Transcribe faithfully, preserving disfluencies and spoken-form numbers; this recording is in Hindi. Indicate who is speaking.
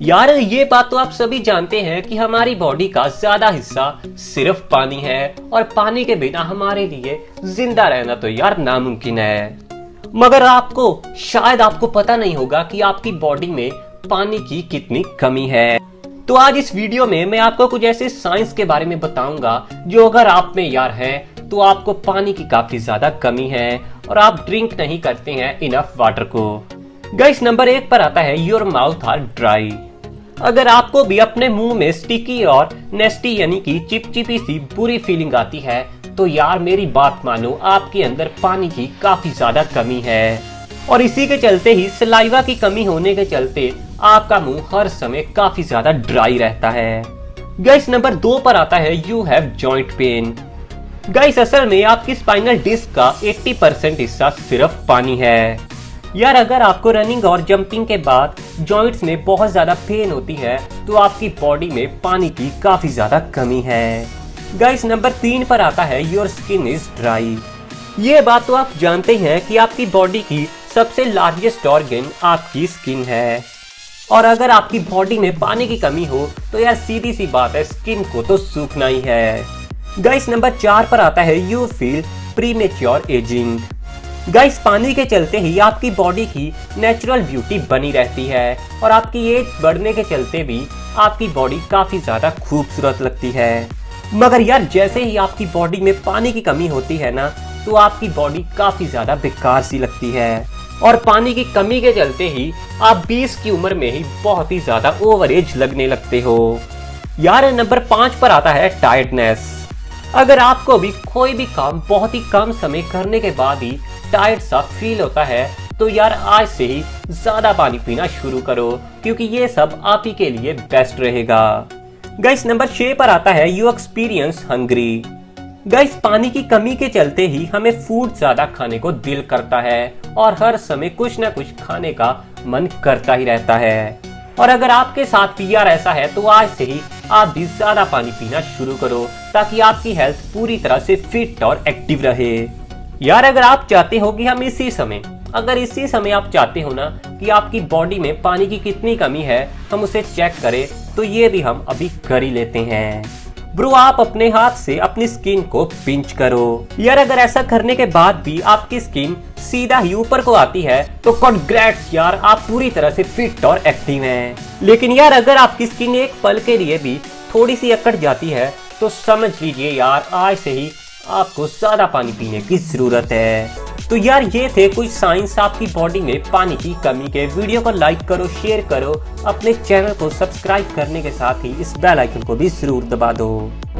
Speaker 1: यार ये बात तो आप सभी जानते हैं कि हमारी बॉडी का ज्यादा हिस्सा सिर्फ पानी है और पानी के बिना हमारे लिए जिंदा रहना तो यार नामुमकिन है। मगर आपको शायद आपको पता नहीं होगा कि आपकी बॉडी में पानी की कितनी कमी है। तो आज इस वीडियो में मैं आपको कुछ ऐसे साइंस के बारे में बताऊंगा जो अगर आप में यार है तो आपको पानी की काफी ज्यादा कमी है और आप ड्रिंक नहीं करते हैं इनफ वाटर को। गाइस नंबर एक पर आता है योर माउथ आर ड्राई। अगर आपको भी अपने मुंह में स्टिकी और नेस्टी यानी कि चिपचिपी सी बुरी फीलिंग आती है तो यार मेरी बात मानो, आपके अंदर पानी की काफी ज्यादा कमी है। और इसी के चलते ही सलाइवा की कमी होने के चलते आपका मुंह हर समय काफी ज्यादा ड्राई रहता है। गाइस नंबर दो पर आता है you have joint pain. Guys असल में आपकी स्पाइनल डिस्क का अस्सी परसेंट हिस्सा सिर्फ पानी है। यार अगर आपको रनिंग और जंपिंग के बाद जॉइंट्स में बहुत ज्यादा पेन होती है तो आपकी बॉडी में पानी की काफी ज्यादा कमी है। गाइस नंबर तीन पर आता है योर स्किन इज ड्राई। ये बात तो आप जानते हैं कि आपकी बॉडी की सबसे लार्जेस्ट ऑर्गन आपकी स्किन है और अगर आपकी बॉडी में पानी की कमी हो तो यार सीधी सी बात है, स्किन को तो सूखना ही है। गाइस नंबर चार पर आता है you feel premature ageing. Guys पानी के चलते ही आपकी बॉडी की नेचुरल ब्यूटी बनी रहती है और आपकी एज बढ़ने के चलते भी आपकी बॉडी काफी ज्यादा खूबसूरत लगती है। मगर यार जैसे ही आपकी बॉडी में पानी की कमी होती है ना तो आपकी बॉडी काफी ज्यादा बेकार सी लगती है और पानी की कमी के चलते ही आप बीस की उम्र में ही बहुत ही ज्यादा ओवर एज लगने लगते हो। यार नंबर पांच पर आता है टायर्डनेस। अगर आपको भी कोई भी काम बहुत ही कम समय करने के बाद ही टायर्ड सा फील होता है तो यार आज से ही ज्यादा पानी पीना शुरू करो क्योंकि ये सब आप ही के लिए बेस्ट रहेगा। गाइस नंबर छह पर आता है यू एक्सपीरियंस हंग्री। गाइस पानी की कमी के चलते ही हमें फूड ज्यादा खाने को दिल करता है और हर समय कुछ ना कुछ खाने का मन करता ही रहता है। और अगर आपके साथ भी यार ऐसा है तो आज से ही आप भी ज्यादा पानी पीना शुरू करो ताकि आपकी हेल्थ पूरी तरह से फिट और एक्टिव रहे। यार अगर आप चाहते हो कि हम इसी समय अगर इसी समय आप चाहते हो ना कि आपकी बॉडी में पानी की कितनी कमी है हम उसे चेक करें तो ये भी हम अभी कर ही लेते हैं। ब्रो आप अपने हाथ से अपनी स्किन को पिंच करो। यार अगर ऐसा करने के बाद भी आपकी स्किन सीधा ही ऊपर को आती है तो कॉन्ग्रेट्स यार, आप पूरी तरह से फिट और एक्टिव हैं। लेकिन यार अगर आपकी स्किन एक पल के लिए भी थोड़ी सी अकड़ जाती है तो समझ लीजिए यार आज से ही आपको ज्यादा पानी पीने की जरूरत है। तो यार ये थे कुछ साइंस आपकी बॉडी में पानी की कमी के। वीडियो को लाइक करो, शेयर करो, अपने चैनल को सब्सक्राइब करने के साथ ही इस बेल आइकन को भी जरूर दबा दो।